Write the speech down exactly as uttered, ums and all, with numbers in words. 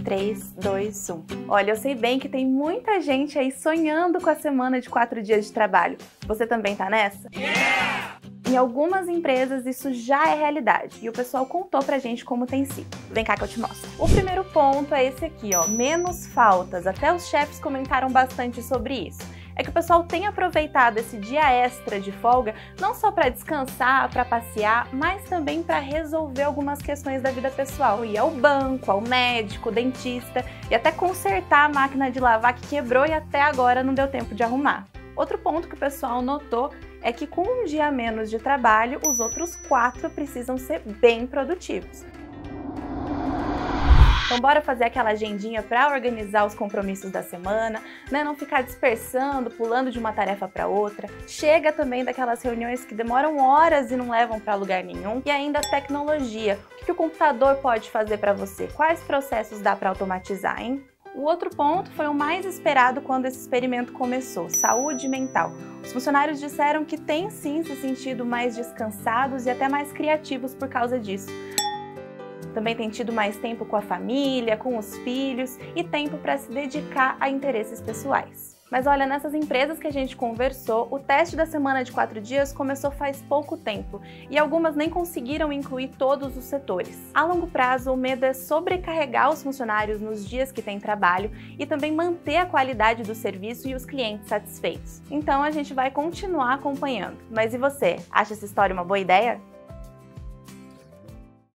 três, dois, um. Olha, eu sei bem que tem muita gente aí sonhando com a semana de quatro dias de trabalho. Você também tá nessa? Yeah! Em algumas empresas isso já é realidade e o pessoal contou pra gente como tem sido. Vem cá que eu te mostro. O primeiro ponto é esse aqui, ó, menos faltas. Até os chefes comentaram bastante sobre isso. É que o pessoal tem aproveitado esse dia extra de folga não só para descansar, para passear, mas também para resolver algumas questões da vida pessoal. Ir ao banco, ao médico, dentista e até consertar a máquina de lavar que quebrou e até agora não deu tempo de arrumar. Outro ponto que o pessoal notou é que com um dia a menos de trabalho, os outros quatro precisam ser bem produtivos. Então bora fazer aquela agendinha para organizar os compromissos da semana, né? Não ficar dispersando, pulando de uma tarefa para outra. Chega também daquelas reuniões que demoram horas e não levam para lugar nenhum. E ainda a tecnologia. O que o computador pode fazer para você? Quais processos dá para automatizar, hein? O outro ponto foi o mais esperado quando esse experimento começou, saúde mental. Os funcionários disseram que têm sim se sentido mais descansados e até mais criativos por causa disso. Também tem tido mais tempo com a família, com os filhos e tempo para se dedicar a interesses pessoais. Mas olha, nessas empresas que a gente conversou, o teste da semana de quatro dias começou faz pouco tempo e algumas nem conseguiram incluir todos os setores. A longo prazo, o medo é sobrecarregar os funcionários nos dias que têm trabalho e também manter a qualidade do serviço e os clientes satisfeitos. Então a gente vai continuar acompanhando. Mas e você? Acha essa história uma boa ideia?